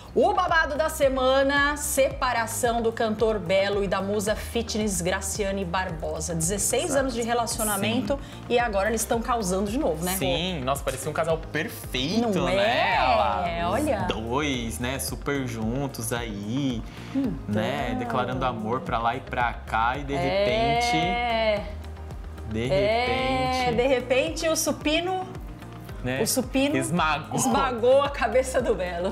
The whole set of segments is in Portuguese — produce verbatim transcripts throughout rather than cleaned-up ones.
O babado da semana, separação do cantor Belo e da musa fitness Graciane Barbosa. dezesseis Exato. Anos de relacionamento. Sim. E agora eles estão causando de novo, né? Sim, nossa, parecia um casal perfeito, Não né? É, Os olha. dois, né, super juntos aí, hum, né, declarando amor pra lá e pra cá e de repente... É... De repente... É, de repente o supino... Né? O supino esmagou. esmagou a cabeça do Belo.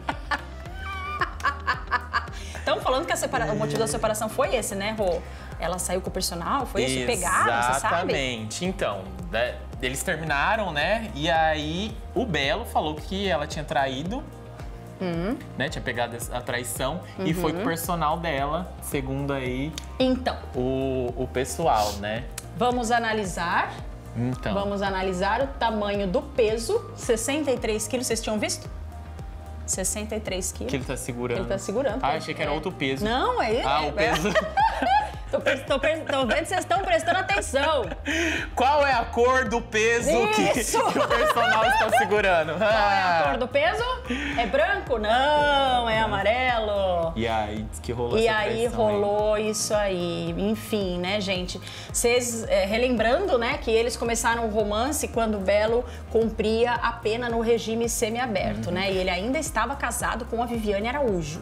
Estão falando que a separa... o motivo da separação foi esse, né, Rô? Ela saiu com o personal, foi isso? Pegaram, você sabe? Exatamente. Então, né, eles terminaram, né? E aí o Belo falou que ela tinha traído, uhum. né? Tinha pegado a traição uhum. e foi com o personal dela, segundo aí então. o, o pessoal, né? Vamos analisar. Então. Vamos analisar o tamanho do peso, sessenta e três quilos, vocês tinham visto? sessenta e três quilos. Que ele tá segurando. Ele tá segurando. Ah, achei que era é. outro peso. Não, é ele. Ah, o peso. tô, tô, tô vendo que vocês estão prestando atenção. Qual é a cor do peso que, que o personal está segurando? Qual ah. é a cor do peso? É branco? Não, é amarelo. E aí, diz que rolou E essa aí rolou aí. Isso aí. Enfim, né, gente? Vocês, é, relembrando, né, que eles começaram o romance quando o Belo cumpria a pena no regime semiaberto, uhum. né? E ele ainda estava casado com a Viviane Araújo.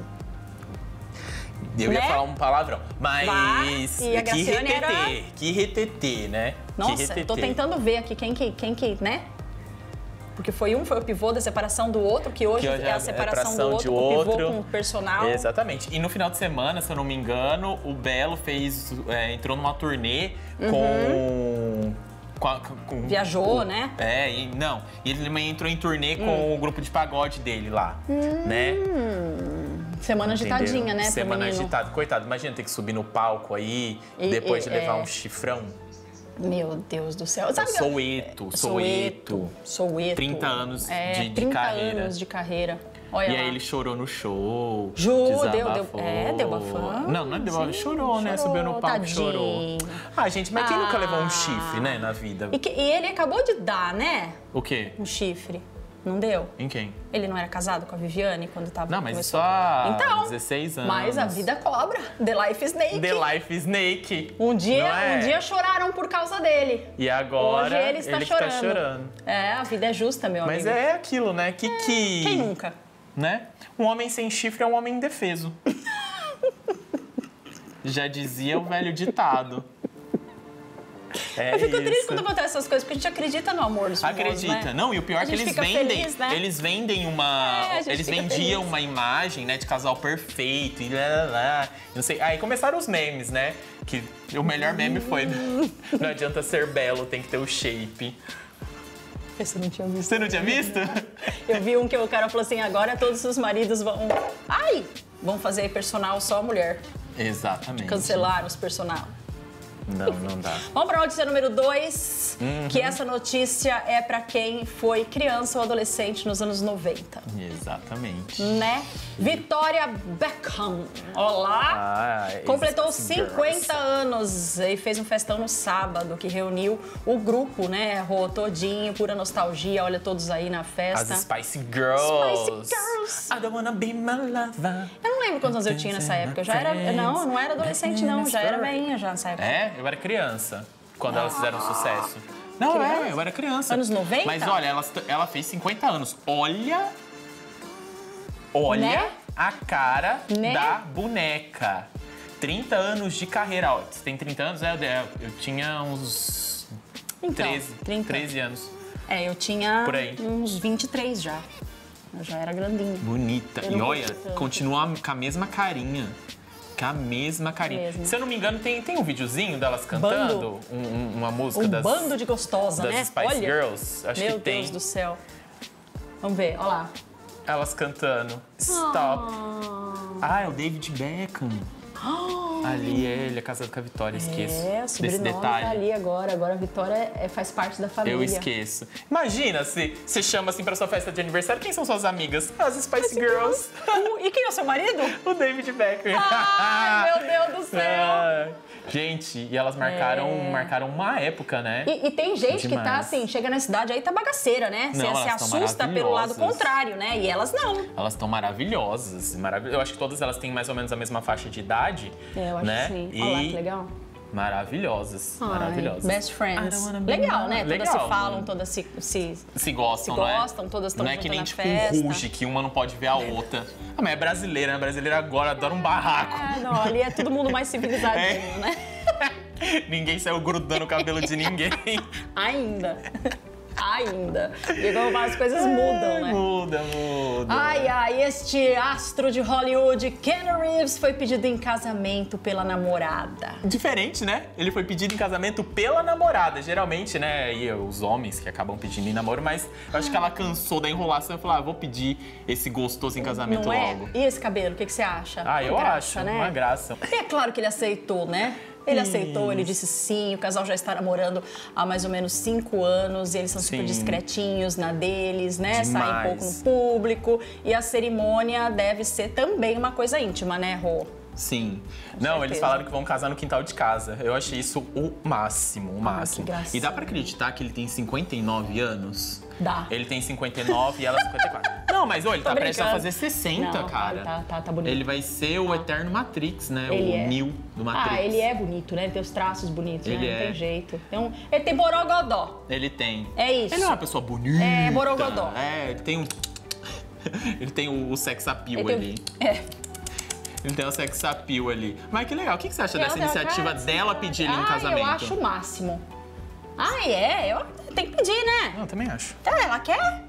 Eu né? ia falar um palavrão, mas Bah, e a que retetê, era... que retetê, né? Nossa, que retetê. Tô tentando ver aqui quem que, quem que, né? Porque foi um, foi o pivô da separação do outro, que hoje, que hoje é a separação, separação do outro, de o outro. pivô com o personal. Exatamente. E no final de semana, se eu não me engano, o Belo fez, é, entrou numa turnê uhum. com... Com a, com, Viajou, com, né? É, e, não. E ele também entrou em turnê hum. com o grupo de pagode dele lá, hum. né? Semana agitadinha, Entendeu? né? Semana agitada. Coitado, imagina ter que subir no palco aí, e, depois e, de levar é... um chifrão. Meu Deus do céu. Sabe, Soueto, é, Soueto. Soueto. trinta anos é, de, de trinta carreira. anos de carreira. Olha e lá. aí ele chorou no show. Ju, deu, deu. É, deu bafão. Não, não é deu bafão. Chorou, chorou, né? Subiu no palco e chorou. Ah, gente, mas quem ah. nunca levou um chifre, né, na vida? E, que, e ele acabou de dar, né? O quê? Um chifre. Não deu? Em quem? Ele não era casado com a Viviane quando tava... Não, mas começou... só há então, dezesseis anos. Mas a vida cobra. The Life Snake. The Life Snake. Um dia, é? um dia choraram por causa dele. E agora Hoje ele está ele chorando. Que tá chorando. É, a vida é justa, meu mas amigo. Mas é aquilo, né? Que, é, que... Quem nunca? Né? Um homem sem chifre é um homem indefeso. Já dizia o velho ditado. É eu fico isso. triste quando acontece essas coisas, porque a gente acredita no amor dos famosos, Acredita. né? Não, e o pior é que eles vendem, feliz, né? eles vendem uma, é, eles vendiam feliz. uma imagem, né, de casal perfeito e lá, lá, lá, não sei. Aí começaram os memes, né? Que o melhor meme foi não adianta ser belo, tem que ter o shape. Você não tinha visto? Você não tinha visto? Eu vi um que o cara falou assim, agora todos os maridos vão, ai, vão fazer personal só a mulher. Exatamente. Cancelaram os personal. Não, não dá. Vamos para a notícia número dois, uhum. que essa notícia é para quem foi criança ou adolescente nos anos noventa. Exatamente. Né? Victoria Beckham, olá, ah, completou cinquenta anos e fez um festão no sábado que reuniu o grupo, né, Rô, todinho, pura nostalgia, olha todos aí na festa. As Spice Girls. Spice Girls. I don't wanna be my lover. Eu não lembro quantos anos eu tinha nessa época, eu já era, não, eu não era adolescente não, já era velhinha já nessa época. É? Eu era criança, quando ah. elas fizeram sucesso. Não, criança? é, eu era criança. Anos noventa? Mas olha, ela, ela fez cinquenta anos. Olha, olha né? a cara né? da boneca. trinta anos de carreira. Ó, você tem trinta anos? É, eu, eu tinha uns então, treze, trinta. treze anos. É, eu tinha uns vinte e três já. Eu já era grandinha. Bonita. E olha, continua com a mesma carinha. Com a mesma carinha. Mesmo. Se eu não me engano, tem, tem um videozinho delas cantando um, um, uma música um das... Um bando de gostosa, das né? Spice olha, Girls. Acho meu que tem. Deus do céu. Vamos ver, olha lá. Elas cantando. Stop. Oh. Ah, é o David Beckham. Oh. Ali é, ele é casado com a Vitória, esqueço É, o desse sobrenome detalhe. tá ali agora. Agora a Vitória é, faz parte da família. Eu esqueço. Imagina se você chama assim pra sua festa de aniversário, quem são suas amigas? As Spice Girls. Uh, e quem é o seu marido? O David Beckham. Ai, meu Deus do céu. É. Gente, e elas marcaram, É. marcaram uma época, né? E, e tem gente que tá Demais. assim, chega na cidade aí tá bagaceira, né? Você Não, se elas tão assusta pelo lado maravilhosas. contrário, né? E elas não. Elas estão maravilhosas, maravilhosas. Eu acho que todas elas têm mais ou menos a mesma faixa de idade. É, eu acho né? que sim. E Olha lá, que legal. maravilhosas, Ai, maravilhosas. Best friends. I don't wanna be Legal, alone. né? Todas Legal, se falam, mano. todas se, se, Se gostam, se não é? gostam, todas estão Não é que juntas nem na tipo festa. um Ruge, que uma não pode ver a outra. Ah, mas é brasileira, né? Brasileira agora adora um barraco. Ah, não, ali é todo mundo mais civilizadinho, É. né? Ninguém saiu grudando o cabelo de ninguém. Ainda. Ainda. E como as coisas mudam, né? Muda, muda. Ai, ai, este astro de Hollywood, Keanu Reeves, foi pedido em casamento pela namorada. Diferente, né? Ele foi pedido em casamento pela namorada. Geralmente, né, e os homens que acabam pedindo em namoro, mas eu acho que ela cansou da enrolação e falou: ah, vou pedir esse gostoso em casamento Não é? logo. E esse cabelo, o que, que você acha? Ah, Uma eu graça, acho, né? uma graça. E é claro que ele aceitou, né? Ele Isso. aceitou, ele disse sim, o casal já está namorando há mais ou menos cinco anos e eles são super Sim. discretinhos na deles, né? Saem Demais. pouco no público e a cerimônia deve ser também uma coisa íntima, né, Rô? Sim. Com Não, certeza. eles falaram que vão casar no quintal de casa. Eu achei isso o máximo, o máximo. que gracinha. E dá pra acreditar que ele tem cinquenta e nove anos? Dá. Ele tem cinquenta e nove e ela cinquenta e quatro. Não, mas olha, ele Tô tá prestes a brincando. fazer sessenta, Não, cara. Tá, tá, tá bonito. Ele vai ser o eterno Matrix, né? Ele o é. Neo do Matrix. Ah, ele é bonito, né? Ele tem os traços bonitos, Ele né? Não é. tem jeito. Tem um... Ele tem borogodó. Ele tem. É isso. Ele é uma pessoa bonita. É, borogodó. É, ele tem um... ele tem o, o sex appeal Ele tem ali. um- É. Ele tem o sex appeal ali. Mas que legal. O que que você acha Ela dessa tem uma iniciativa cara de dela cidade. pedir ele em Ah, casamento? eu acho o máximo. Ah, é? Eu tenho que pedir, né? Não, eu também acho. Então, ela quer?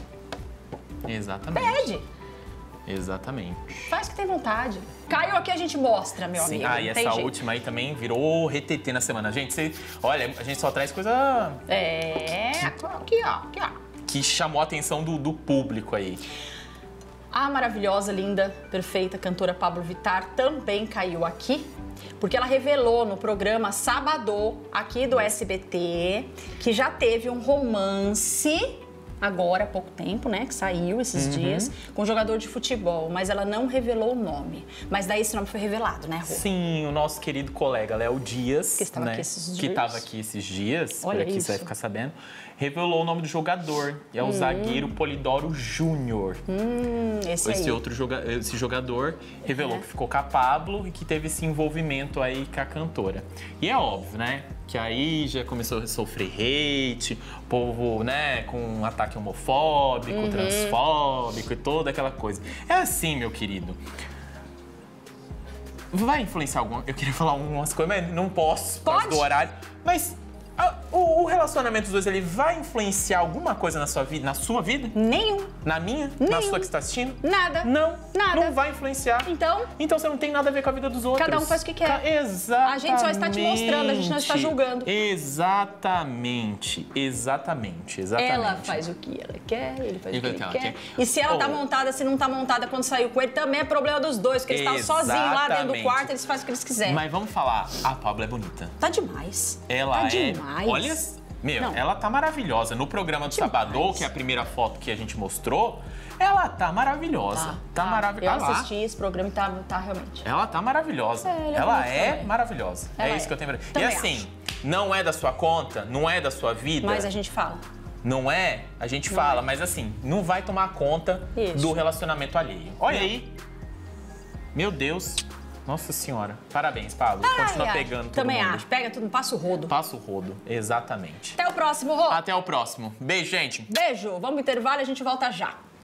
Exatamente. Pede. Exatamente. Faz o que tem vontade. Caiu aqui, a gente mostra, meu Sim. amigo. Ah, e não tem essa jeito. última aí também virou retetê na semana. Gente, você, olha, a gente só traz coisa É, aqui, ó, aqui, ó. que chamou a atenção do, do público aí. A maravilhosa, linda, perfeita cantora Pablo Vittar também caiu aqui, porque ela revelou no programa Sabadô, aqui do S B T, que já teve um romance, agora há pouco tempo, né, que saiu esses dias, com um jogador de futebol, mas ela não revelou o nome. Mas daí esse nome foi revelado, né, Rô? Sim, o nosso querido colega Léo Dias, Que estava né, aqui esses que dias. estava aqui esses dias, Olha por aqui isso. você vai ficar sabendo, revelou o nome do jogador. E é o zagueiro Polidoro Júnior. Hum, esse, Esse aí. outro joga esse jogador revelou que ficou com a Pablo e que teve esse envolvimento aí com a cantora. E é óbvio, né? Que aí já começou a sofrer hate, o povo, né, com um ataque homofóbico, Uhum. transfóbico e toda aquela coisa. É assim, meu querido. Vai influenciar alguma... Eu queria falar umas coisas, mas não posso por causa Pode. do horário. Mas a- o, o relacionamento dos dois, ele vai influenciar alguma coisa na sua vida? Na sua vida? Nenhum. Na minha? Na Nenhum. sua que está assistindo? Nada. Não. Nada. Não vai influenciar. Então, Então você não tem nada a ver com a vida dos outros. Cada um faz o que quer. Ca- Exatamente. A gente só está te mostrando, a gente não está julgando. Exatamente. Exatamente. Exatamente. ela faz o que ela quer, ele faz Ele o que faz ele o que ela quer. quer. E se ela tá Oh. montada, se não tá montada quando saiu com ele, também é problema dos dois, porque eles estavam sozinhos lá dentro do Exatamente. quarto, eles fazem o que eles quiserem. Mas vamos falar, a Pablo é bonita. Tá demais. Ela tá é. demais. Olha, meu, Não. ela tá maravilhosa. No programa do Demais. Sabadô, que é a primeira foto que a gente mostrou, ela tá maravilhosa. Tá, Eu maravilhosa. assisti esse programa e tá, tá realmente. Ela tá maravilhosa. É, ele é ela bonito é também. maravilhosa. Ela é isso é. que eu tenho pra... E Também assim, acho. não é da sua conta, não é da sua vida. Mas a gente fala. Não é? A gente fala, mas assim, não vai tomar conta Isso. do relacionamento alheio. Olha Não. aí. Meu Deus. Nossa senhora. Parabéns, Pablo. Ai, Continua ai. pegando todo Também mundo. acho. Pega tudo, passa o rodo. Passa o rodo. Exatamente. Até o próximo, Rô. Até o próximo. Beijo, gente. Beijo. Vamos pro intervalo e a gente volta já.